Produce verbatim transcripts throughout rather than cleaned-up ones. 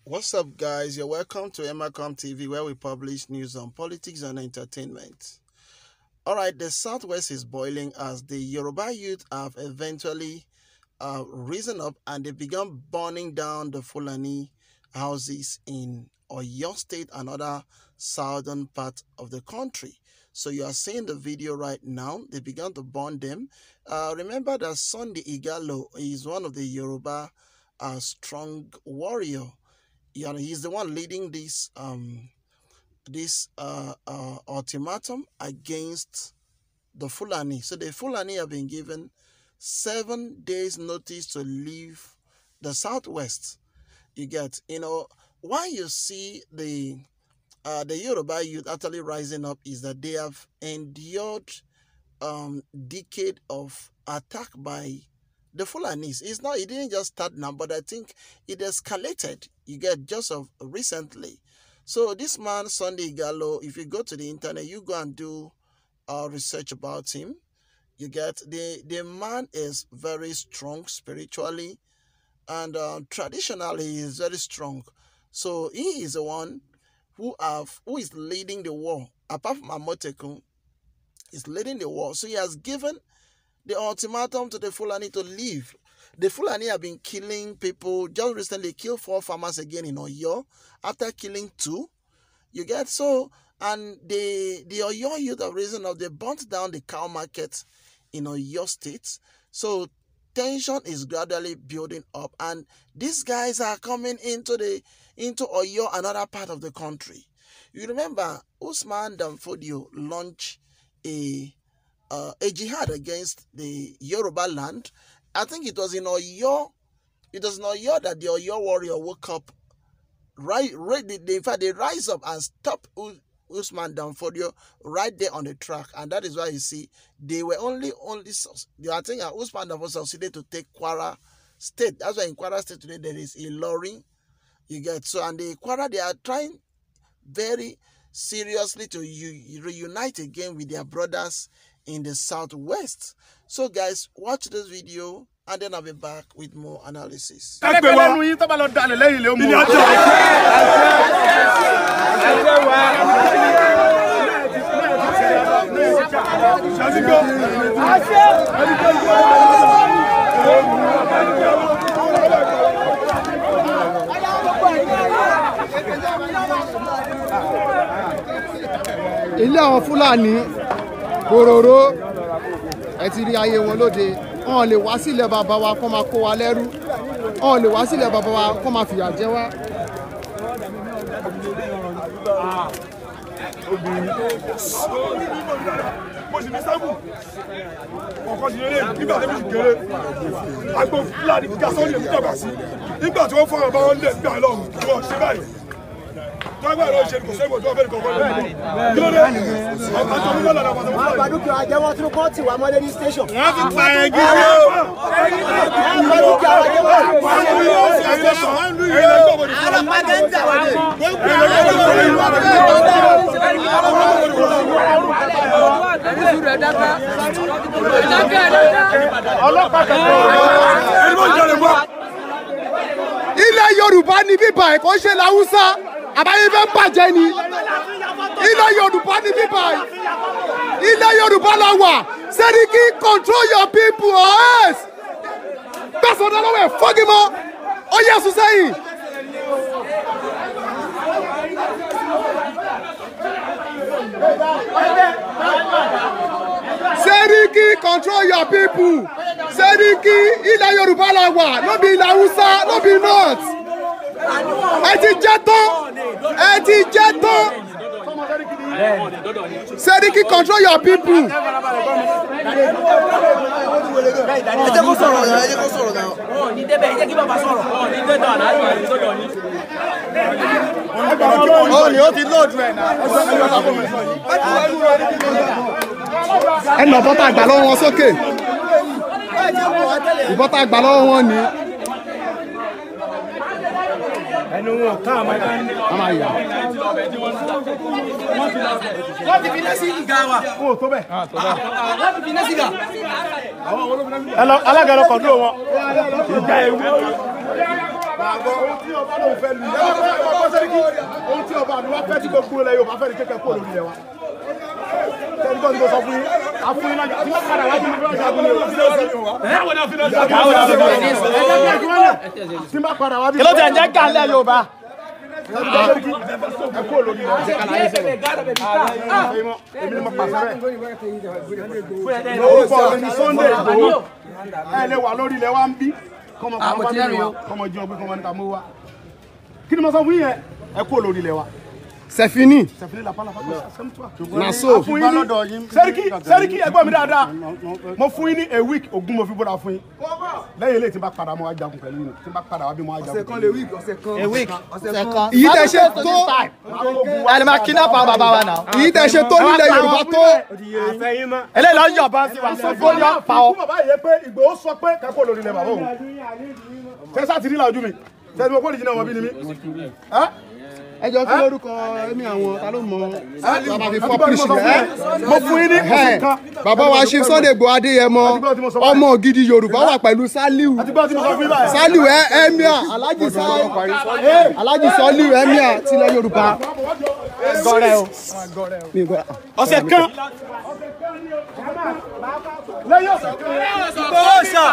What's up, guys? You're welcome to Emacom T V, where we publish news on politics and entertainment. All right, the Southwest is boiling as the Yoruba youth have eventually uh, risen up and they began burning down the Fulani houses in Oyo State and other southern parts of the country. So you are seeing the video right now. They began to burn them. Uh, remember that Sunday Igalo is one of the Yoruba uh, strong warrior. You know, he's the one leading this um this uh, uh ultimatum against the Fulani. So the Fulani have been given seven days notice to leave the Southwest. You get, you know, why you see the uh the Yoruba youth actually rising up is that they have endured um decade of attack by the Fulanis. It's not, it didn't just start now, but I think it escalated. You get, just of recently. So this man, Sunday Igalo, if you go to the internet, you go and do uh, research about him. You get, the, the man is very strong spiritually and uh, traditionally he is very strong. So he is the one who have who is leading the war. Apart from Amotekun, is leading the war. So he has given the ultimatum to the Fulani to leave. The Fulani have been killing people. Just recently killed four farmers again in Oyo after killing two. You get, so, and the the Oyo youth have risen up. They burnt down the cow market in Oyo State. So tension is gradually building up, and these guys are coming into the into Oyo, another part of the country. You remember Usman Danfodio launched a Uh, a jihad against the Yoruba land. I think it was in Oyo. It was in Oyo that the Oyo warrior woke up. Right, right. They, in fact, they rise up and stop Usman Danfodio right there on the track, and that is why you see they were only only. I think Usman Danfodio succeeded to take Kwara State. That's why in Kwara State today there is Ilorin. You get, so, and the Kwara, they are trying very seriously to reunite again with their brothers in the Southwest. So guys, watch this video and then I'll be back with more analysis. Ilé àwọn Fúlàní Bororo ẹ ti rí ayé wọn lóde. Wọ́n lè wá sílẹ̀ bàbá wa kó máa kó wa lẹ́rú. Wọ́n lè wá sílẹ̀ bàbá wa kó máa fìyà jẹ wá. Nígbà tí wọ́n fọ́nà bá wọn lè gbà lọ́wọ́ wọ́n ṣe báyìí. Tọ́gbà ló ṣe kò sẹ́gbọ̀n tó wọ́n fẹ́ kọ̀ọ̀kan lọ́wọ́. Kí ló dé? Àwọn àjọ mímọ́ lọ́dọ̀ àwọn ọmọ àwọn dúkìá àjẹwọ́ tí wọ́n ti wà mọ́lé ní station. wọ́n ti pa ẹ̀ gírí o. àwọn dúkìá àjẹwọ́ tí wọ́n ti wà mọ́lé ní station. alápàdé ń jà wọlé. Ilẹ̀ Yorùbá ni bíbá ẹ̀ kò ṣe l'Haúsá. Àbáyé fẹ́ bàjẹ́ ni. Ilẹ̀ Yorùbá ni bíbá ẹ̀. Ilẹ̀ Yorùbá la wà. Seriki, control your people or else. Gbèsè ọ̀dọ́ lọ́wọ́ ẹ̀ fọ́gí mọ́. Ó yẹ sùn sẹ́yìn. Seriki, control your people. Seriki, ilẹ̀ Yorùbá la wà. No be ilẹ̀ Haúsá, no be north. Ẹ ti jẹ́ tán. Ẹ ti jẹ́ tán. Seriki, control your people. ẹ jẹ́ kó sọ̀rọ̀ náà ẹ jẹ́ kó sọ̀rọ̀ náà. ní débẹ̀ ẹ jẹ́ kí bàbá sọ̀rọ̀. ní débẹ̀ ọ̀nà àyè wà ní sọ́dọ̀ yín. Ó ní ó ti lóòdù ẹ̀ náà. Ẹ nà bọ́tà àgbà lọ́wọ́ wọn sókè. Ìbọ́tà àgbà lọ́wọ́ wọn ni. ẹnu wọn ká àmọ́ ẹ̀ka ní. A máa yà. wọ́n ti fi iná sí ìgà wa. Ó tó bẹ́ẹ̀. wọ́n ti fi iná sí ìgà. Alága lọ kọ̀ọ̀dúró wọn. Ìjà ewu. ohun tí ọba ló fẹ́ lu ohun tí ọba àdúrà fẹ́ tí gbogbo ilẹ̀ Yorùbá fẹ́ ní kékeré kó lórí ilẹ̀ wa. Tẹ́lifí gbọ́dọ̀ tó sọ fún yín àfún yín náà tí wọ́n padà wájú ní fúlọ́ọ̀sì àbúlé wọn. Báwo ni a fi lọ sí àbúlé wọn? Tí wọ́n padà wájú. Kí ló ti ẹ̀ jẹ́ kálẹ̀ Yorùbá? Ẹ kó lórí ilẹ̀ wa. Èmi ni mo pàṣẹ bẹ́ẹ̀. Orúkọ mi ni Sunday Igboho. Ẹ lè wà lórí ilẹ̀ wa ń bí. Kọ́mọ kọ́mọ bá mi wá kọ́mọ jẹun pé kọ́mọ ní ká mú wá. Kí ni mo sọ fún yín yẹn? Ẹ kó lórí ilẹ̀ wa. Sefini. Sefini la pala pala. Naso. Sẹ́ríkì Sẹ́ríkì ẹgbọ́n mi dáadáa. Mo fún yín ní a week ogún mo fi bọ́ra fún yín. Lẹ́yìn eléyìí tí n bá padà mo wá jagun pẹ̀lú yín. Tí n bá padà wá bí mo wá jagun. Ọ̀sẹ̀ kan lè week ọ̀sẹ̀ kan. A week. Ọ̀sẹ̀ kan. Ìyí tẹ ṣe tó. Ẹni máa kidnap àwọn bàbá wa náà. Ìyí tẹ ṣe tó nílẹ̀ Yorùbá tó. Eléyìí lọ yọ̀bọ̀n sí wa sọ fún yọ̀ pa ọ́. Bàbá yẹ pé Ìgbòho sọ pé kẹ́kọ̀ọ́ lórí ilẹ̀ bàbá òun. Tẹ́sà ti rí làjú mi. Tẹ́sà mo kó lè jìnnà wọn bí ni mi. Ẹjọ́ kí lórúkọ ẹ̀mí àwọn ta ló mọ bàbá fi fọ́ pírísì rẹ̀. Mo fún yín ní ọ̀sẹ̀ kan. Bàbá wa ṣe Sunday Igboho Adéyẹmọ ọmọ gidi Yorùbá wà pẹ̀lú Saliu. Saliu Emir Alhaji Alhaji Saliu Emir tilẹ̀ Yorùbá. Gọ́rẹ́ o. Ọ̀sẹ̀ kan. Lẹ́yìn ọ̀sẹ̀ kan. Bọ́ọ̀sà.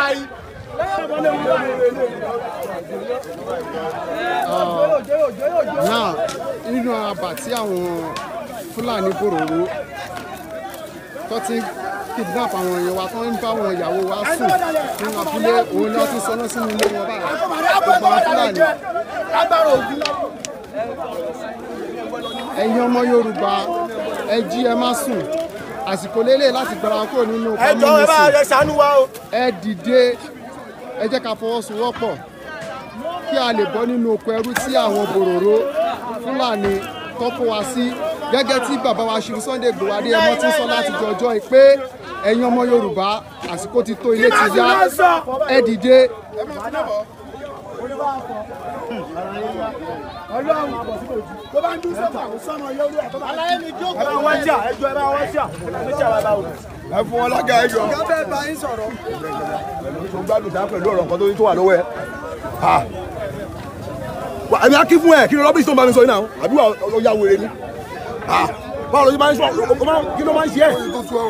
Náà nínú àbà tí àwọn Fúlàní bòròró tó ti kidnap àwọn èèyàn wa tó ń bá àwọn ìyàwó wa sùn nínú abúlé òun náà tún sọnà sínú ilé wọn báyìí gbogbo àwọn Fúlàní. Ẹ̀yin ọmọ Yorùbá ẹ jí ẹ má sùn àsìkò lélẹ̀ láti gbára kúrò nínú communism. Ẹ dìde ẹ jẹ́ ká fọwọ́sowọ́pọ̀ kí a lè bọ́ nínú oko ẹrú tí àwọn bòròró Fúlàní tọ́kọ wa sí gẹ́gẹ́ tí bàbá wa ṣe Sunday Igboho Adéyẹmọ ti sọ láti jọjọ́ pé ẹ̀yin ọmọ Yorùbá àsìkò ti tó ilé ti yá ẹ dìde. Tó bá ń dún sọ́mọ̀ àwọn sọ́mọ̀ yóò rí ẹ̀ tó bá aláyé mi jókòó. Ẹ bá wọ́n jà ẹjọ́ ẹ bá wọ́n jà ẹ fún wọn lága ẹjọ́. Ìjọba ẹ bá yín sọ̀rọ̀. Tó gbádùn dá pẹ̀lú ọ̀rọ̀ kan tó wà lọ́wọ́ ẹ. Àmì akí fún ẹ kí ni rọ́bìsì tó ń bá mi sọ yín náà àbí wà ó ya wèrè ni. Báwo ló ti máa ń sọ kí ló máa ń ṣe ẹ.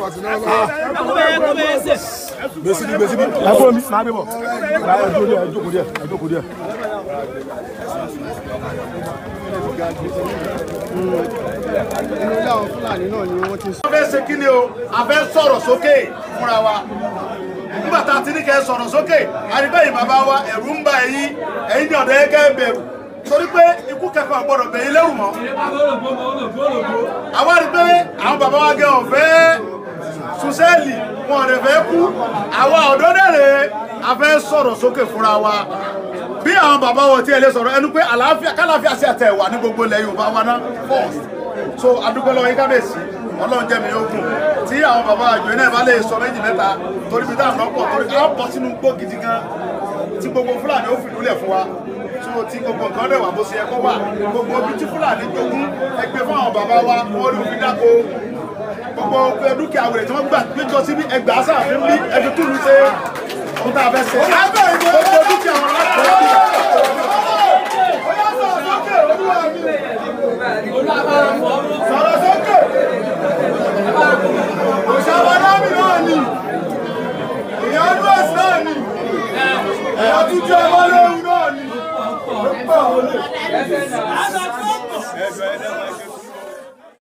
Gbèsè ni gbèsè ni. Ẹ fún mi máa gbé bọ̀. Ẹ jókòó díẹ̀ ẹ jókòó díẹ̀ ẹ jókòó díẹ̀. Inú ilé àwọn Fúlàní náà ni wọ́n ti sọ. Wọ́n fẹ́ ṣe kí ni o? A fẹ́ sọ̀rọ̀ sókè fúnra wa. Nígbà tá a ti ní kẹ́ sọ̀rọ̀ sókè, àrígbẹ̀yìn bàbá wa ẹ̀rù ń bà ẹ̀yin, ẹ̀yin ní ọ̀dọ̀ yẹn kẹ́ bẹ̀rù. Torí pé ikú kẹ́kọ̀ọ́ gbọ́dọ̀ bẹ̀yìn lẹ́rù mọ́. Àwa rí pé àwọn bàbá wa gẹ ọ̀fẹ́ Sùsẹ́ẹ̀lì wọn ọ̀dẹ̀ fẹ́ kú. Àwa ọ̀dọ́ dẹ̀rẹ̀ a fẹ́ sọ̀rọ̀ sókè fúnra wa. Bí àwọn bàbá wọn tí ẹ lè sọ̀rọ̀ ẹnu pé àlàáfíà kálàáfíà sí àtẹ̀ wà ní gbogbo ilẹ̀ Yorùbá wa náà first. So adúgbò lọ́wọ́ yín kábíyèsí Ọlọ́run jẹ́ mi ogun tí àwọn bàbá àjò náà bá lè sọ méjì mẹ́ta torí bí táwọn lọ́pọ̀ torí ká bọ́ sínú gbó gidi gan tí gbogbo Fúlàní ó fìlú lẹ̀ fún wa tí tí gbogbo nǹkan dẹ̀ wà bó ṣe yẹ kó wà gbogbo ibi tí Fúlàní jogún ẹgbẹ́ fún àwọn bàbá wa wọ́n rí òfin dáko gbogbo dúkìá wèrè tí wọ́n gbà péjọ síbi ẹgbàá sáàfin bí ẹbí túlù ṣe ohun tá a fẹ́ ṣe gbogbo dúkìá wọn láti sọ̀rọ̀ sókè òṣàwádámì náà ni ìyá ọdún náà ni ìyá túnjẹ ọmọ lóhun náà ni ó pọ̀ wọlé.